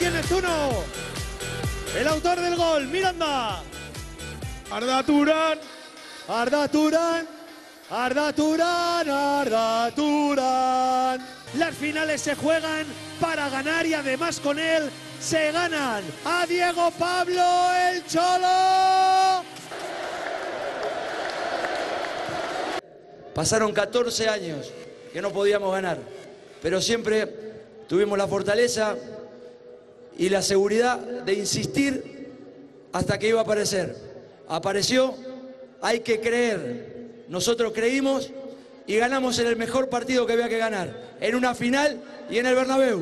viene Zuno. El autor del gol, Miranda. Arda Turán. Arda Turán. Arda Turán. Arda Turán. Las finales se juegan para ganar y además con él se ganan a Diego Pablo el Cholo. Pasaron 14 años que no podíamos ganar, pero siempre tuvimos la fortaleza y la seguridad de insistir hasta que iba a aparecer. Apareció, hay que creer. Nosotros creímos y ganamos en el mejor partido que había que ganar, en una final y en el Bernabéu.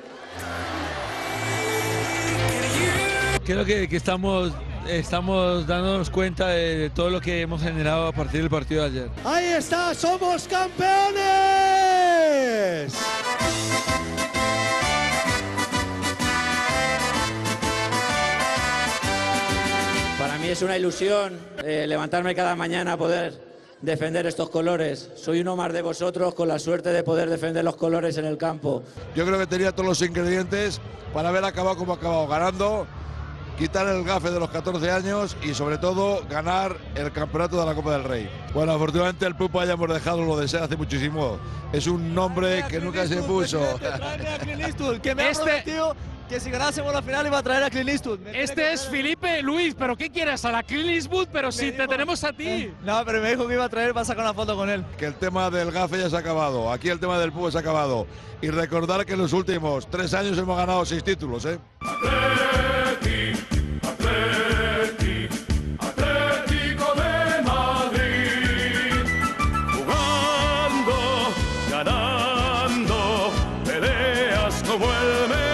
Creo que estamos dándonos cuenta de todo lo que hemos generado a partir del partido de ayer. Ahí está, somos campeones. Para mí es una ilusión levantarme cada mañana a poder defender estos colores. Soy uno más de vosotros con la suerte de poder defender los colores en el campo. Yo creo que tenía todos los ingredientes para haber acabado como ha acabado, ganando, quitar el gafe de los 14 años y sobre todo ganar el campeonato de la Copa del Rey. Bueno, afortunadamente el Pupa ya hemos dejado lo de ser hace muchísimo. Es un nombre que nunca se puso. Que me ha prometido que si ganásemos la final iba a traer a Clint Eastwood. Este es Felipe Luis, pero ¿qué quieres? A la Clint Eastwood, pero si te tenemos a ti. No, pero me dijo que iba a traer para sacar una foto con él. Que el tema del gafe ya se ha acabado, aquí el tema del Pupa se ha acabado. Y recordar que en los últimos 3 años hemos ganado 6 títulos, ¿eh? Atlético de Madrid, jugando, ganando, peleas como el mejor.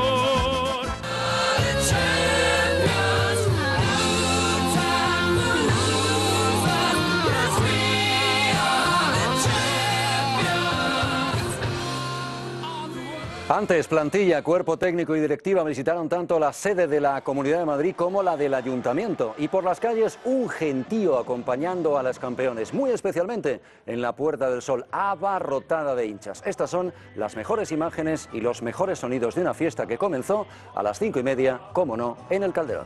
Antes, plantilla, cuerpo técnico y directiva visitaron tanto la sede de la Comunidad de Madrid como la del Ayuntamiento. Y por las calles, un gentío acompañando a los campeones, muy especialmente en la Puerta del Sol, abarrotada de hinchas. Estas son las mejores imágenes y los mejores sonidos de una fiesta que comenzó a las 5:30, como no, en el Calderón.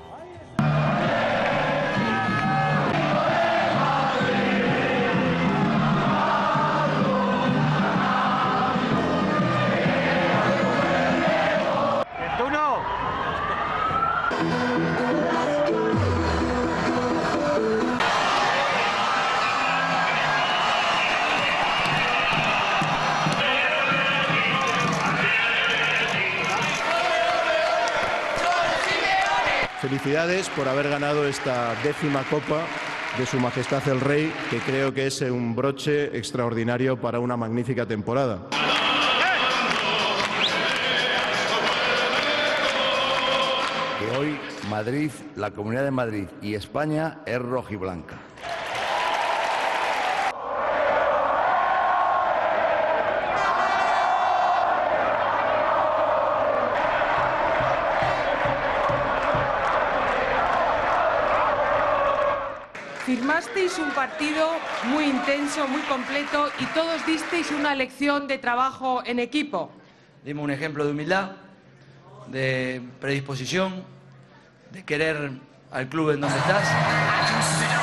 Felicidades por haber ganado esta 10ª Copa de Su Majestad el Rey, que creo que es un broche extraordinario para una magnífica temporada. Que hoy Madrid, la Comunidad de Madrid y España es rojiblanca. Firmasteis un partido muy intenso, muy completo y todos disteis una lección de trabajo en equipo. Dimos un ejemplo de humildad, de predisposición, de querer al club en donde estás.